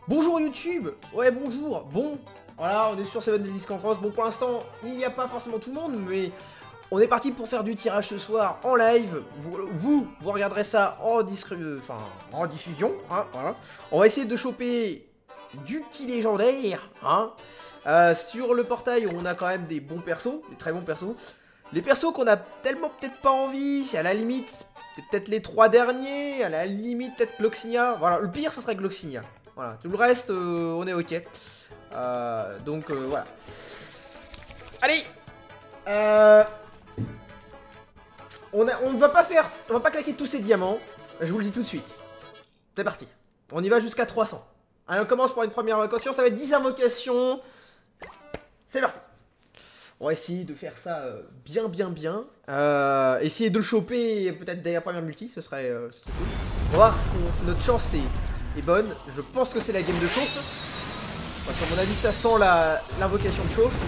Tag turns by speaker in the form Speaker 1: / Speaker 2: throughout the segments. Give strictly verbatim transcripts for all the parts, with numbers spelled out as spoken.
Speaker 1: Bonjour YouTube. Ouais, bonjour. Bon, voilà, on est sur Seven Deadly Scancross. Bon, pour l'instant, il n'y a pas forcément tout le monde, mais on est parti pour faire du tirage ce soir en live. Vous, vous, vous regarderez ça en, enfin, en diffusion. Hein, voilà. On va essayer de choper du petit légendaire. Hein. Euh, sur le portail, on a quand même des bons persos, des très bons persos. Les persos qu'on a tellement peut-être pas envie, c'est à la limite peut-être les trois derniers, à la limite peut-être Gloxinia. Voilà, le pire, ce serait Gloxinia. Voilà, tout le reste, euh, on est ok. Euh, donc, euh, voilà. Allez euh, on, a, on va pas faire... On va pas claquer tous ces diamants. Je vous le dis tout de suite. C'est parti. On y va jusqu'à trois cents. Allez, on commence par une première invocation. Ça va être dix invocations. C'est parti. On va essayer de faire ça euh, bien, bien, bien. Euh, essayer de le choper peut-être dès la première multi. Ce serait, euh, ce serait cool. On va voir si, si notre chance est... est bonne. Je pense que c'est la game de chauffe. Parce qu'à mon avis, ça sent l'invocation de chauffe.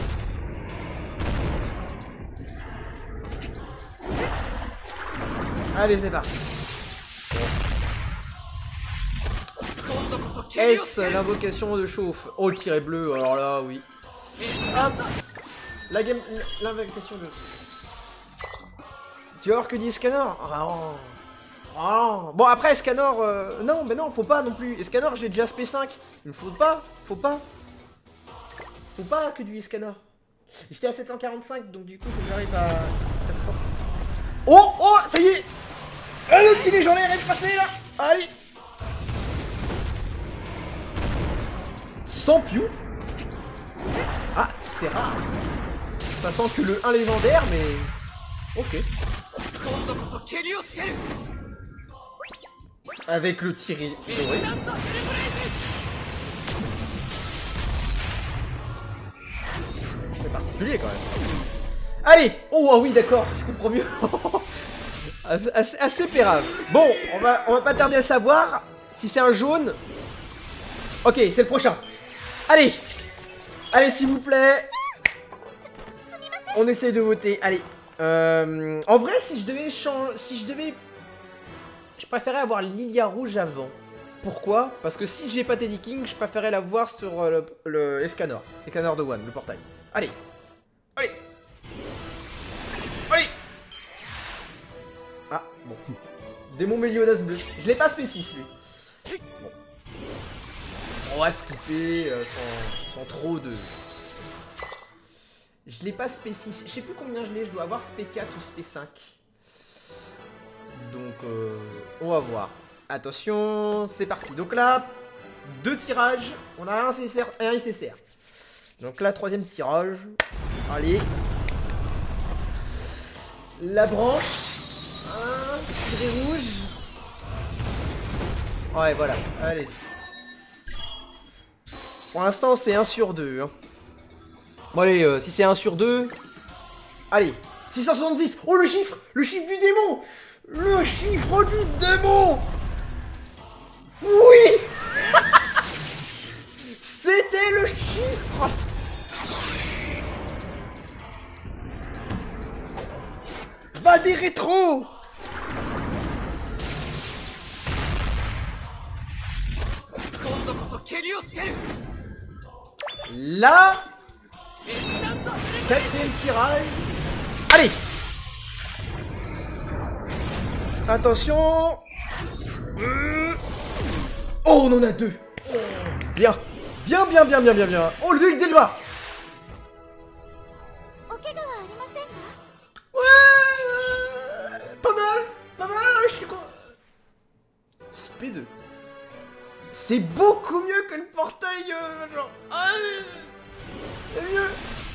Speaker 1: Allez, c'est parti. Est-ce l'invocation de chauffe? Oh, le tiret bleu, alors là, oui. Hop. La game... L'invocation de... Tu vas voir que dit Escanor. Oh. Oh. Bon après Escanor, euh, non mais non faut pas non plus. Escanor j'ai déjà S P cinq. Il ne faut pas, faut pas. Faut pas que du Escanor. J'étais à sept cent quarante-cinq donc du coup faut que j'arrive à quatre cents. Oh oh ça y est. Ah, le petit légendaire est passé là. Allez. Sans Pew. Ah c'est rare. Ça sent que le un légendaire mais... Ok. Avec le tiré. Ouais. C'est particulier quand même. Allez. Oh ah oui d'accord, je comprends mieux. assez, assez pérave. Bon, on va, on va pas tarder à savoir si c'est un jaune. Ok, c'est le prochain. Allez. Allez s'il vous plaît. On essaye de voter. Allez. Euh, en vrai si je devais changer... Si je devais... Je préférais avoir Lilia rouge avant. Pourquoi? Parce que si j'ai pas Teddy King, je préférais la voir sur le, le Escanor. Escanor de One, le portail. Allez. Allez. Allez. Ah, bon. Démon Meliodas bleu. Je l'ai pas spécifié lui. Bon. On va skipper euh, sans, sans trop de... Je l'ai pas spécifié. Je sais plus combien je l'ai. Je dois avoir S P quatre ou S P cinq. Donc, euh, on va voir. Attention, c'est parti. Donc là, deux tirages. On a un C S R et un I C S R. Donc là, troisième tirage. Allez. La branche. Un tiret rouge. Ouais, voilà. Allez. Pour l'instant, c'est un sur deux. Hein. Bon, allez, euh, si c'est un sur deux. Allez. six cent soixante-dix. Oh, le chiffre. Le chiffre du démon. Le chiffre du démon. Oui. C'était le chiffre. Va des rétros. Là. Quatrième tirage. Allez. Attention. Oh, on en a deux. Bien. Bien, bien, bien, bien, bien, bien. Oh, le duel d'Elba. Ouais. Pas mal. Pas mal, je suis con... S P deux. C'est beaucoup mieux que le portail, euh, genre... Ah, c'est mieux.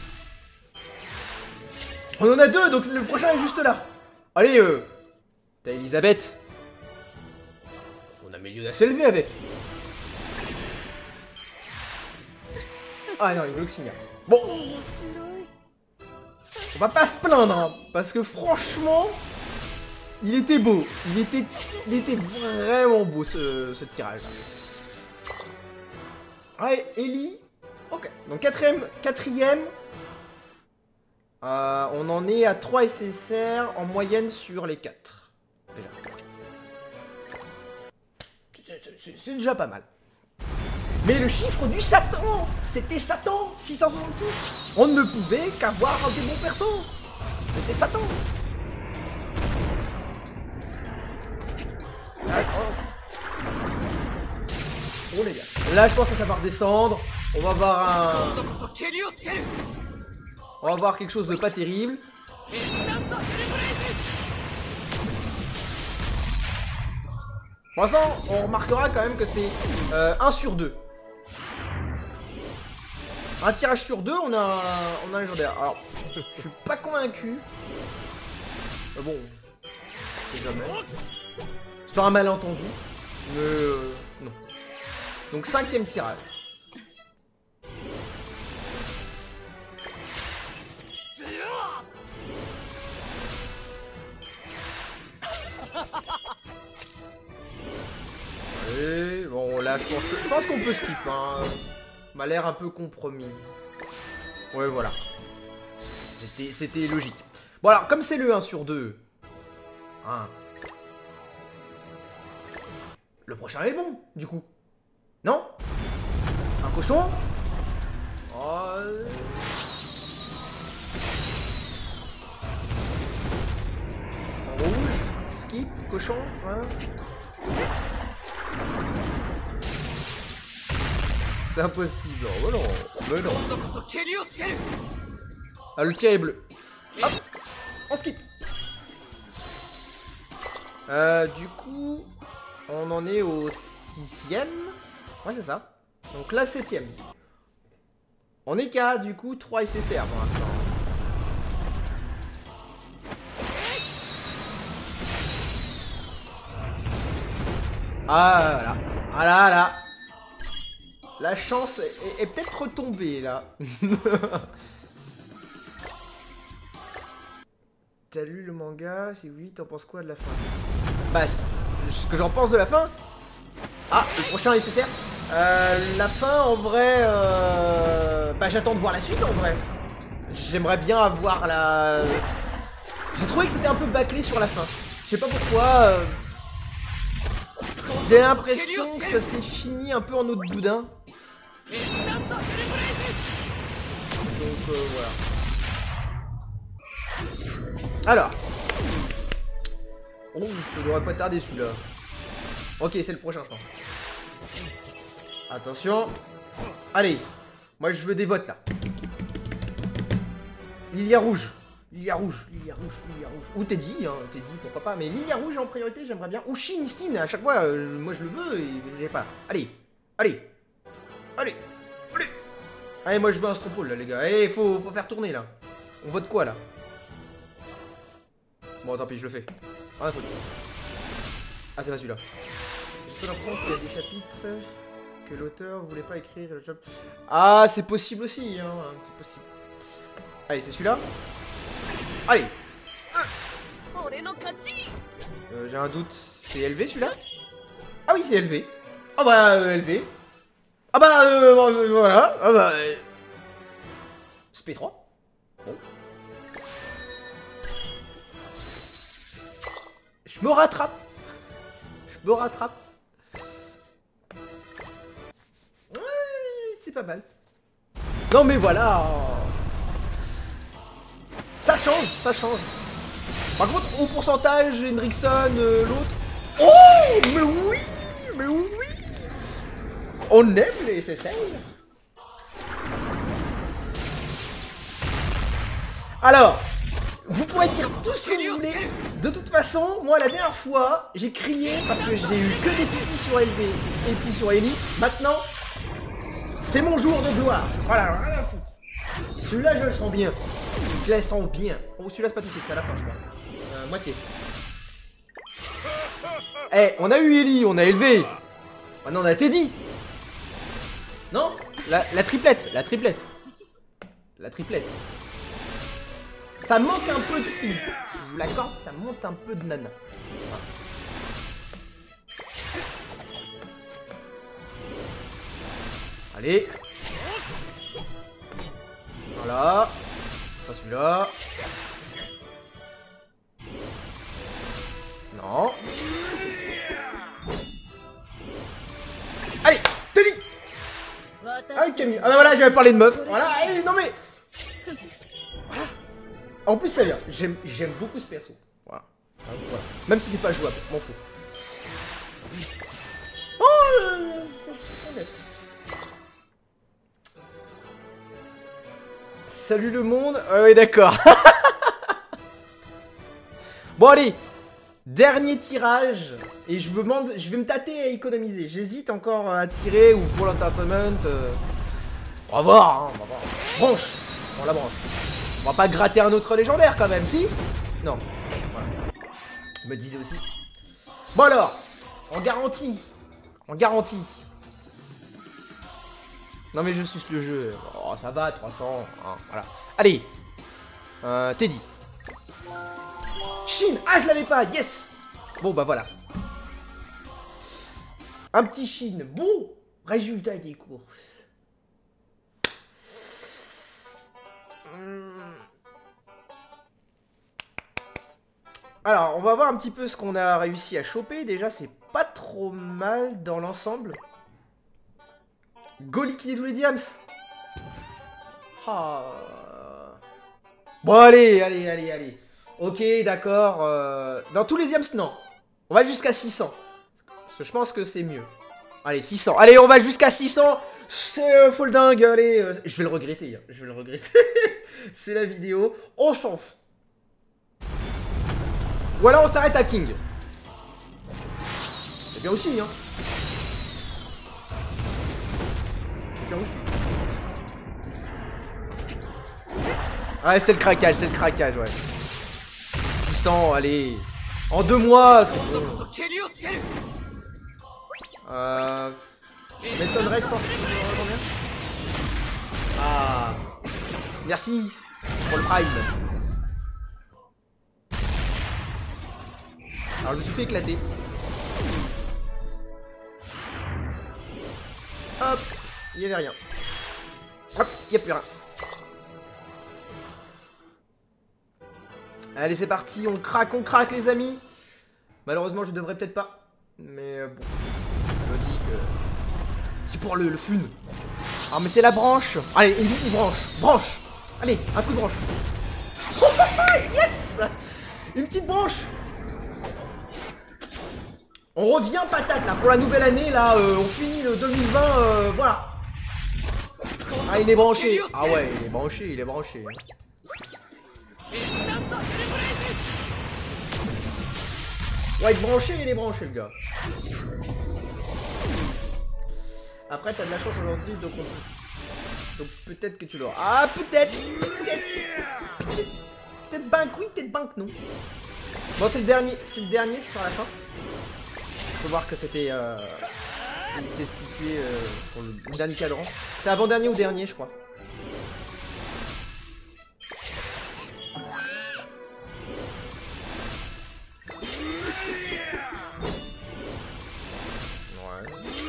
Speaker 1: On en a deux, donc le prochain est juste là. Allez, euh... T'as Elisabeth. On a Meliodas élevé avec. Ah non, il y a Gloxinia. Bon. On va pas se plaindre, hein, parce que franchement... Il était beau. Il était, il était vraiment beau ce, ce tirage. Ouais, Ellie. Ok. Donc quatrième, quatrième. Euh, on en est à trois S S R en moyenne sur les quatre. C'est déjà pas mal. Mais le chiffre du Satan, c'était Satan, six cent soixante-six. On ne pouvait qu'avoir des bons persos. C'était Satan. Ah, oh. Bon les gars, là je pense que ça va redescendre. On va voir un... On va voir quelque chose de pas terrible. Pour l'instant, on remarquera quand même que c'est euh, un sur deux. Un tirage sur deux, on a un, on a un légendaire. Alors, je suis pas convaincu. Mais bon, c'est jamais. Sur un malentendu. Mais euh, non. Donc cinquième tirage. Et bon là je pense que je pense qu'on peut skip hein. M'a l'air un peu compromis. Ouais voilà. C'était c'était logique. Bon alors comme c'est le un sur deux. Hein. Le prochain est bon du coup. Non? Un cochon? Oh... En rouge? Skip? Cochon? Hein? C'est impossible. Oh non, mais non. Ah, le tir est bleu. Hop, on skip. Euh, du coup, on en est au sixième. Ouais, c'est ça. Donc là, septième. On est qu'à, du coup, trois S S R pour l'instant. Ah, voilà. Ah là, là. La chance est, est peut-être retombée, là. T'as lu le manga? Si oui, t'en penses quoi de la fin? Bah, ce que j'en pense de la fin. Ah, le prochain S S R. Euh, la fin, en vrai... Euh... Bah, j'attends de voir la suite, en vrai. J'aimerais bien avoir la... J'ai trouvé que c'était un peu bâclé sur la fin. Je sais pas pourquoi... Euh... J'ai l'impression que ça s'est fini un peu en eau de boudin. Donc euh, voilà. Alors. Oh, ça devrait pas tarder celui-là. Ok, c'est le prochain, je pense. Attention. Allez. Moi, je veux des votes, là. Lilia rouge. Lilia rouge, Lilia rouge, Lilia rouge. Ou Teddy, hein, Teddy, pourquoi pas. Mais Lilia rouge en priorité, j'aimerais bien. Ou Shin, Stin, à chaque fois, euh, moi je le veux et j'ai pas. Allez, allez, allez, allez. Allez, moi je veux un Stropole là, les gars. Allez, faut, faut faire tourner là. On vote quoi là? Bon, tant pis, je le fais. Rien à foutre. Ah, c'est pas celui-là. J'ai l'impression qu'il y a des chapitres que l'auteur voulait pas écrire. Le job. Ah, c'est possible aussi, hein, c'est possible. Allez, c'est celui-là. Allez. Euh, j'ai un doute. C'est élevé celui-là? Ah oui, c'est élevé. Ah bah, euh, élevé. Ah bah, euh, voilà. Ah bah... Euh... C'est P trois. Bon. Je me rattrape. Je me rattrape. Ouais, c'est pas mal. Non mais voilà. Ça change, ça change. Par contre, au pourcentage, Hendrickson, euh, l'autre... Oh, mais oui, mais oui. On aime les S S L. Alors, vous pourrez dire tout ce que vous voulez. De toute façon, moi, la dernière fois, j'ai crié parce que j'ai eu que des petits sur L V et puis sur Elite. Maintenant, c'est mon jour de gloire. Voilà, rien à foutre. Celui-là, je le sens bien. Je le sens bien. Oh, celui-là, c'est pas tout de suite, c'est à la fin, je crois. Euh, moitié. Eh, hey, on a eu Ellie, on a élevé. Maintenant, on a Teddy. Non, la, la triplette, la triplette. La triplette. Ça manque un peu de fille. Je vous l'accorde, ça manque un peu de nana. Allez. Voilà. Pas celui-là. Non. Allez, Teddy. Ah, Camille. Ah bah voilà, j'avais parlé de meuf. Voilà, allez, non mais... Voilà. En plus, ça vient. J'aime beaucoup ce perso. Voilà. Voilà. Même si c'est pas jouable, m'en fous. Oh euh... Salut le monde. Ah oui, d'accord. Bon, allez. Dernier tirage. Et je me demande, je vais me tâter à économiser. J'hésite encore à tirer ou pour l'entertainment. Euh... On va voir, hein, on va voir. Branche. On la branche. On va pas gratter un autre légendaire quand même, si? Non. Voilà. Je me disais aussi. Bon alors, en garantie. En garantie. Non mais je suce le jeu. Oh ça va, trois cents. Hein, voilà. Allez. Euh, Teddy. Chine. Ah je l'avais pas. Yes. Bon bah voilà. Un petit Chine. Bon. Résultat des courses. Alors, on va voir un petit peu ce qu'on a réussi à choper. Déjà, c'est pas trop mal dans l'ensemble. Go liquider tous les diams. Ah. Bon, allez, allez, allez, allez. Ok, d'accord. Euh... Dans tous les diams, non. On va jusqu'à six cents. Parce que je pense que c'est mieux. Allez, six cents. Allez, on va jusqu'à six cents. C'est euh, full dingue. Allez, euh... je vais le regretter. Hein. Je vais le regretter. C'est la vidéo. On s'en fout. Ou alors on s'arrête à King. C'est bien aussi, hein. C'est bien aussi. Ouais, c'est le craquage, c'est le craquage, ouais. six cents, allez. En deux mois, c'est bon. Euh... m'étonnerait que ça combien. Ah. Merci pour le prime. Alors je me suis fait éclater. Hop, il n'y avait rien. Hop, il n'y a plus rien. Allez c'est parti, on craque, on craque les amis. Malheureusement je devrais peut-être pas. Mais euh, bon, je me dis que c'est pour le, le fun. Ah mais c'est la branche. Allez, une, une branche, branche. Allez, un coup de branche. Oh, yes. Une petite branche. On revient patate là pour la nouvelle année là, euh, on finit le deux mille vingt, euh, voilà. Ah il est branché. Ah ouais il est branché, il est branché. Ouais il est branché, il est branché le gars. Après t'as de la chance aujourd'hui donc on... Donc peut-être que tu l'auras. Ah peut-être. Peut-être peut-être peut-être banque oui, peut-être banque non. Bon c'est le dernier, c'est le dernier sur la fin. Faut voir que c'était euh, situé euh, pour le, le dernier cadran. C'est avant-dernier ou dernier, je crois. Ouais.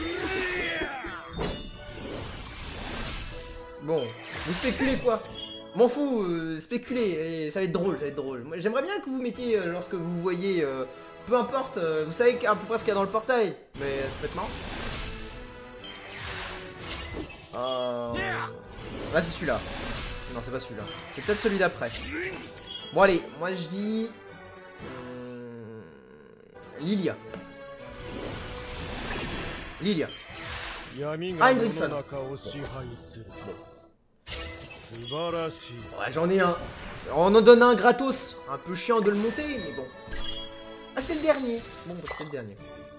Speaker 1: Bon, vous spéculez quoi? M'en fous, euh, spéculez, ça va être drôle, ça va être drôle. J'aimerais bien que vous mettiez, euh, lorsque vous voyez... Euh, peu importe, euh, vous savez à peu près ce qu'il y a dans le portail, mais ça peut être marrant. Euh... Là c'est celui-là. Non c'est pas celui-là. C'est peut-être celui d'après. Bon allez, moi je dis... Hum... Lilia. Lilia. Ah, Hendrickson. Ouais j'en ai un. On en donne un gratos. Un peu chiant de le monter, mais bon. Ah c'est le dernier. Bon bah c'était le dernier.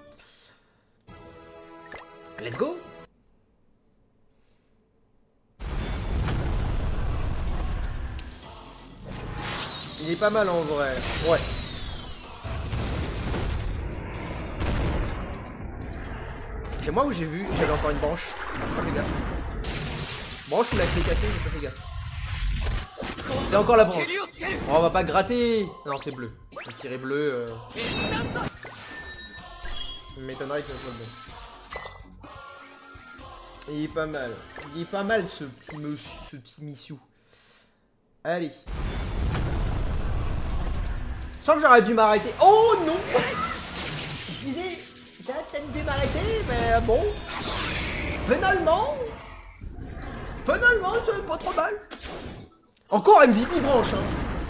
Speaker 1: Let's go. Il est pas mal en vrai. Ouais. C'est moi où j'ai vu, j'avais encore une branche. Pas fait gaffe. Branche ou la clé cassée, j'ai pas fait gaffe. C'est encore la branche. Oh, on va pas gratter. Non c'est bleu. Le tiré bleu. Euh... Ça m'étonnerait que ce soit bon. Il est pas mal. Il est pas mal ce petit monsieur, ce petit missiou. Allez. Je sens que j'aurais dû m'arrêter. Oh non. Je disais, j'ai peut-être dû m'arrêter, mais bon. Finalement. Finalement, c'est pas trop mal. Encore M V P branche, hein.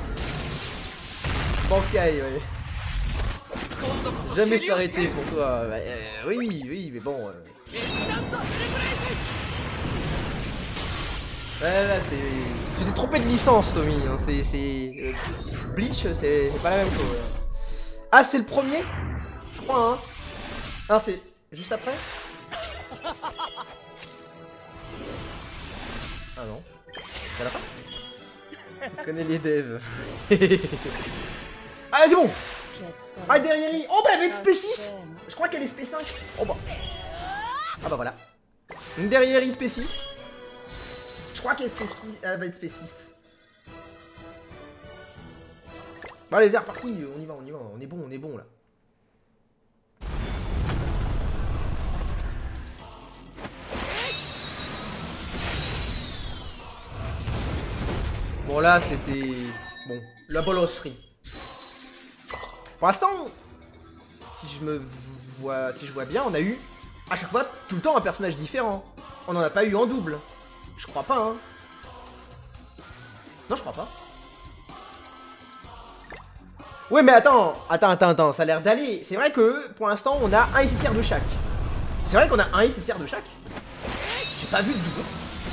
Speaker 1: Bankai, ouais. Jamais s'arrêter pour toi. Bah, euh, oui, oui, mais bon. Euh... Ouais, là, c'est. Tu t'es trompé de licence, Tommy. Hein. C'est. Euh... Bleach, c'est pas la même chose. Ah, c'est le premier? Je crois, hein. Ah, c'est juste après? Ah non. C'est à la fin? Je connais les devs. Ah, c'est bon! Ah, derrière il... Oh, bah, elle va être S P six! Je crois qu'elle est S P cinq. Oh, bah. Ah, bah, voilà. Une derrière S P six. Je crois qu'elle est S P six. Elle va être S P six. Bah, allez, c'est reparti. On y va, on y va. On est bon, on est bon, là. Bon, là, c'était... Bon, la bolosserie. Pour l'instant, si je me vois, si je vois bien, on a eu à chaque fois tout le temps un personnage différent. On n'en a pas eu en double. Je crois pas, hein. Non, je crois pas. Ouais, mais attends, attends, attends, attends, ça a l'air d'aller. C'est vrai que pour l'instant, on a un S S R de chaque. C'est vrai qu'on a un S S R de chaque. J'ai pas vu de double.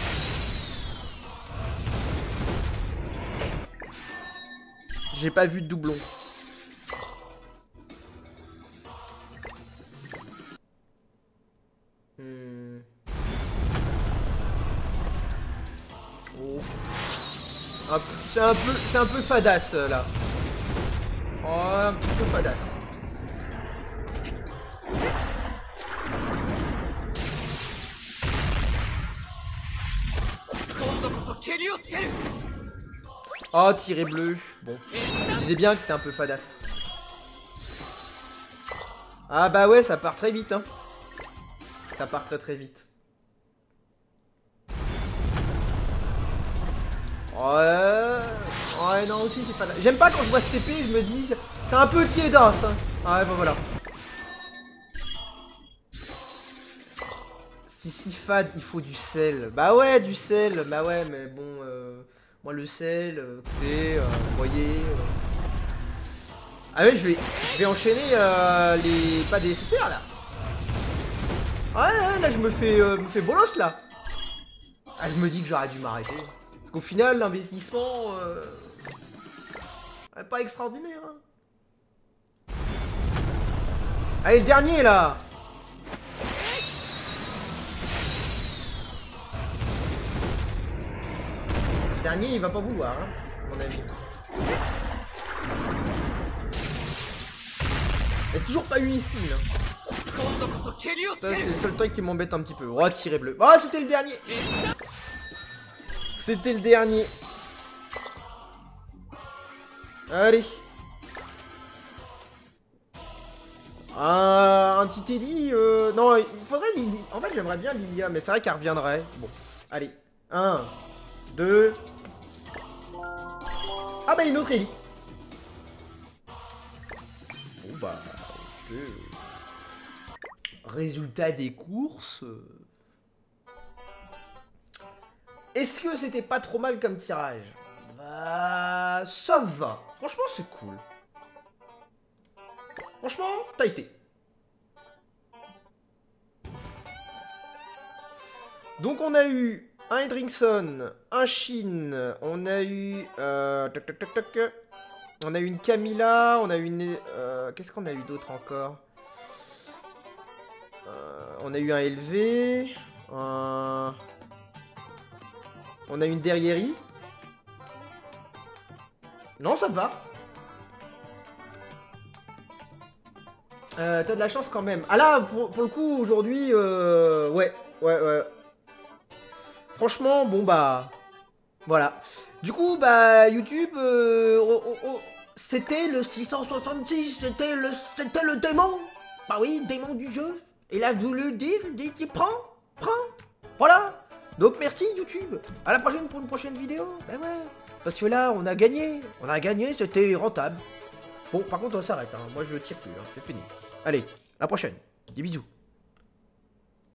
Speaker 1: J'ai pas vu de doublon. Hmm. Oh. C'est un peu, c'est un peu fadasse là. Oh, un petit peu fadasse. Oh, tiré bleu. Bon, je disais bien que c'était un peu fadasse. Ah bah ouais, ça part très vite, hein. Ça part très très vite. Ouais... Ouais, non, aussi, c'est fadasse. J'aime pas quand je vois cette épée, je me dis... C'est un peu tiédasse, hein. Ah ouais, bah voilà. Si si fade, il faut du sel. Bah ouais, du sel. Bah ouais, mais bon... Euh... Moi, le sel, euh, écoutez, euh, vous voyez... Euh... Ah ouais, je vais, je vais enchaîner euh, les... Pas des S S R, là. Ouais, ouais, là, je me fais, euh, me fais bolos, là. Ah, je me dis que j'aurais dû m'arrêter. Parce qu'au final, l'investissement... Euh... Ouais, pas extraordinaire, hein. Allez, le dernier, là. Le dernier, il va pas vouloir, hein, à mon avis. Il n'y a toujours pas eu ici, là. Ça, c'est le seul truc qui m'embête un petit peu. Oh, tiré bleu. Oh, c'était le dernier. C'était le dernier. Allez. Euh, un petit Teddy. Euh, non, il faudrait Lily. En fait, j'aimerais bien Lilia, mais c'est vrai qu'elle reviendrait. Bon, allez. Un, deux. Ah, bah, une autre Ellie. Bon, bah. Ok. Résultat des courses. Est-ce que c'était pas trop mal comme tirage? Bah... Ça va. Franchement, c'est cool. Franchement, t'as été. Donc, on a eu un Hendrickson, un Shin, on a eu... Euh, toc, toc, toc, toc, on a eu une Camilla, on a eu une... Euh, Qu'est-ce qu'on a eu d'autre encore? euh, On a eu un L V, un... On a une derrière. Non, ça va. Euh, T'as de la chance quand même. Ah là, pour, pour le coup, aujourd'hui, euh, ouais, ouais, ouais. Franchement, bon bah... Voilà. Du coup, bah, YouTube, euh, oh, oh, oh, c'était le six cent soixante-six, c'était le, c'était le démon. Bah oui, démon du jeu. Il a voulu dire, dit, dit, prends, prends. Voilà. Donc merci YouTube. À la prochaine pour une prochaine vidéo. Ben ouais. Parce que là, on a gagné. On a gagné, c'était rentable. Bon, par contre, on s'arrête. Hein. Moi, je tire plus. Hein. C'est fini. Allez, à la prochaine. Des bisous.